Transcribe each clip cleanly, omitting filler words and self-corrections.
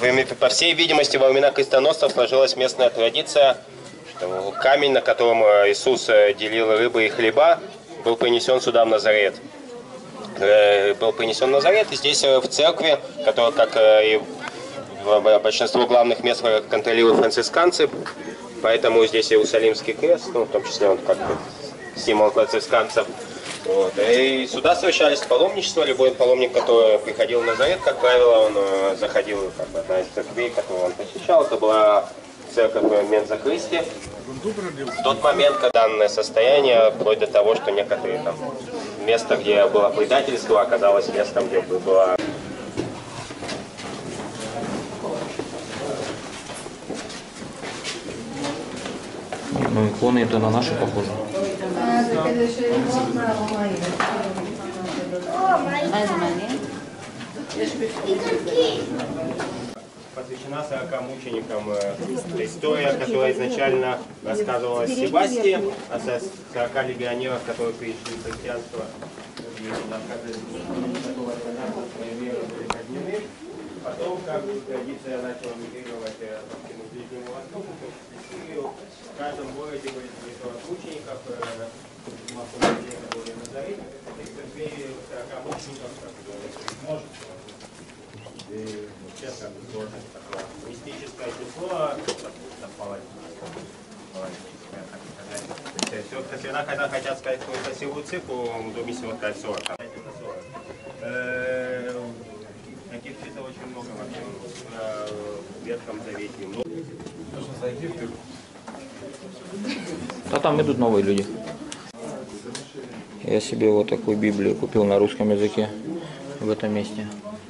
по всей видимости, во времена крестоносцев сложилась местная традиция, что камень, на котором Иисус делил рыбы и хлеба, был принесен сюда в Назарет. Был принесен в Назарет, и здесь в церкви, которая, как и большинство главных мест, контролируют францисканцы, поэтому здесь Иерусалимский крест, ну, в том числе он как бы символ францисканцев. Вот. И сюда совершались паломничества. Любой паломник, который приходил в Назарет, как правило, он заходил, как бы, одна из церквей, которую он посещал, это была церковь Менза Христи. В тот момент, когда данное состояние, вплоть до того, что некоторые там место, где было предательство, оказалось местом, где было... Ну, иконы это на наши похожи. Посвящена 40 мученикам история, которая изначально рассказывалась в Себастии, о 40 легионерах, которые пришли в христианство. Потом, как традиция начала мигрировать по всему Ближнему Востоку, в каждом городе были 40 мучеников, которые Назарет, и церкви 40 мучеников, может, сейчас как бы сложно такое мистическое число, совпадает. Все, когда хотят сказать какую-то силу цифру, удобнее всего сказать 40. Таких цифр очень много вообще в Ветхом Завете. Нужно зайти в тыл. А там идут новые люди. Я себе вот такую Библию купил на русском языке в этом месте.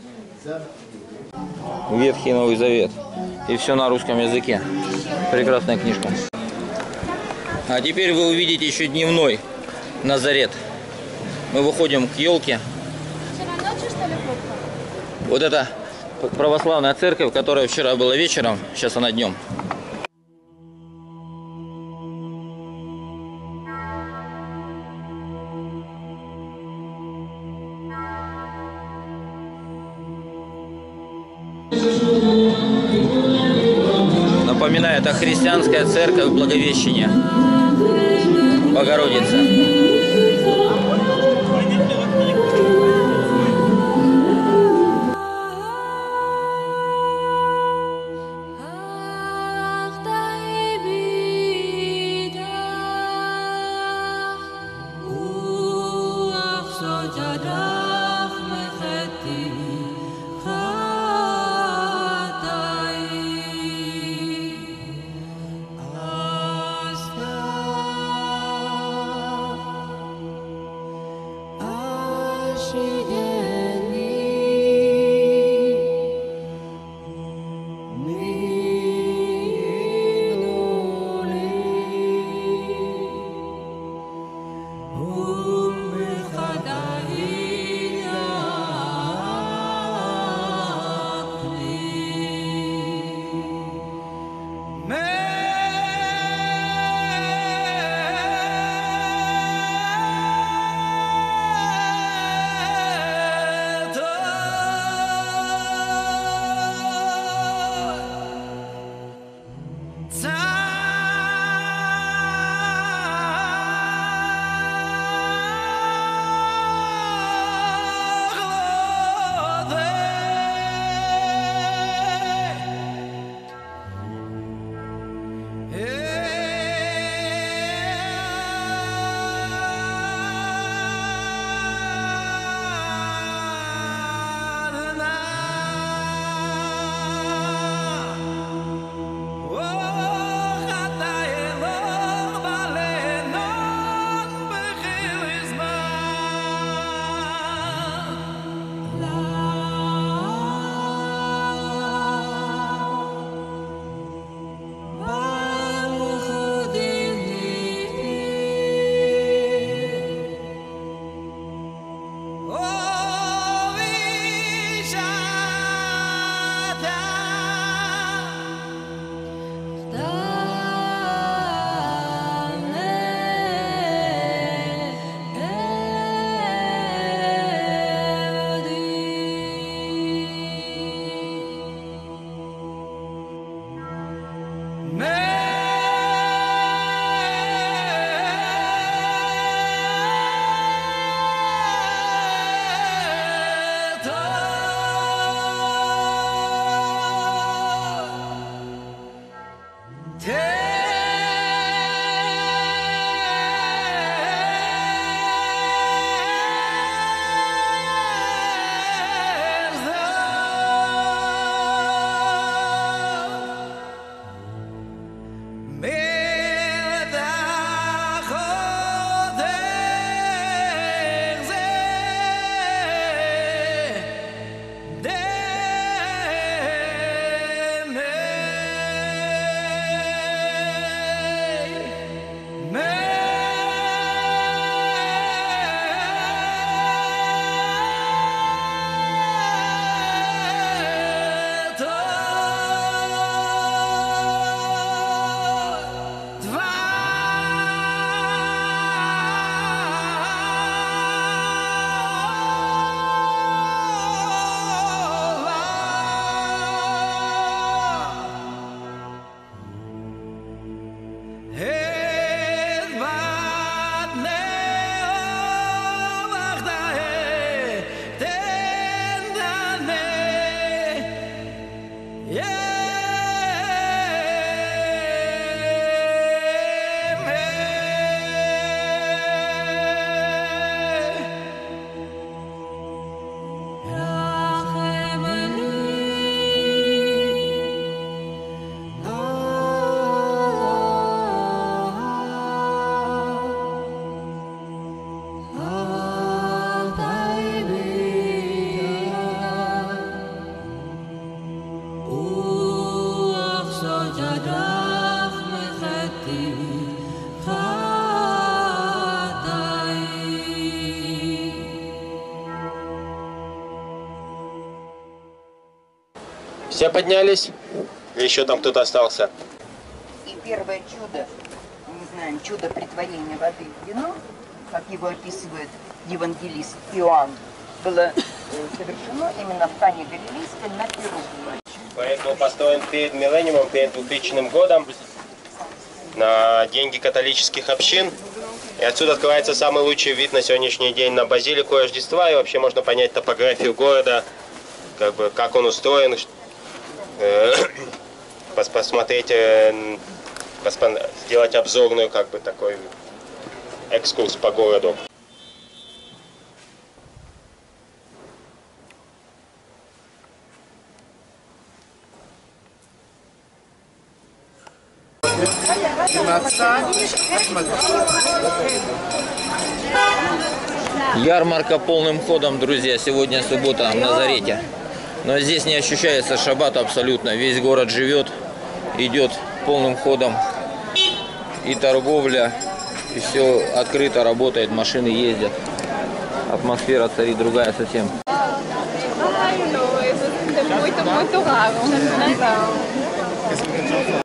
Ветхий и Новый Завет. И все на русском языке. Прекрасная книжка. А теперь вы увидите еще дневной Назарет. Мы выходим к елке. Вот это православная церковь, которая вчера была вечером, сейчас она днем. Напоминаю, это христианская церковь Благовещения Богородицы. Все поднялись? Или еще там кто-то остался? И первое чудо, мы знаем, чудо претворения воды в вино, как его описывает евангелист Иоанн, было совершено именно в Кане Галилейской на Перу. Проект был построен перед миллениумом, перед 2000 годом на деньги католических общин. И отсюда открывается самый лучший вид на сегодняшний день на базилику Рождества. И вообще можно понять топографию города, как он устроен, посмотреть, сделать обзорную такой экскурс по городу. Ярмарка полным ходом, друзья. Сегодня суббота в Назарете. Но здесь не ощущается шаббат абсолютно. Весь город живет, идет полным ходом. И торговля, и все открыто работает, машины ездят. Атмосфера царит другая совсем. Muito raro.